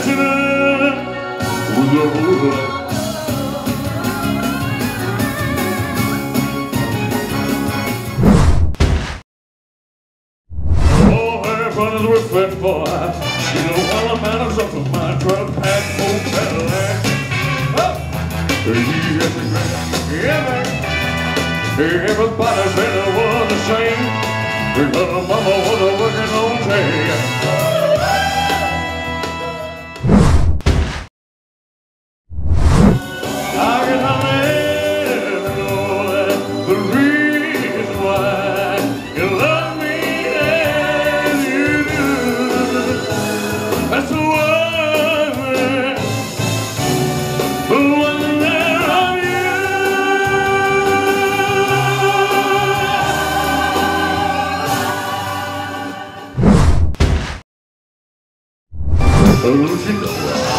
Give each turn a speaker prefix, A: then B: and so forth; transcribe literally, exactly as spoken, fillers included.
A: dancing with the moonlight. Oh, her brothers were fat boys. You know all the manners of my truck pack old Cadillac. Oh, yes, yeah, man. Everybody said it was the same because mama was a working on day. I can never know that the reason why you love me as you do. That's the one, the one that I Lucinda.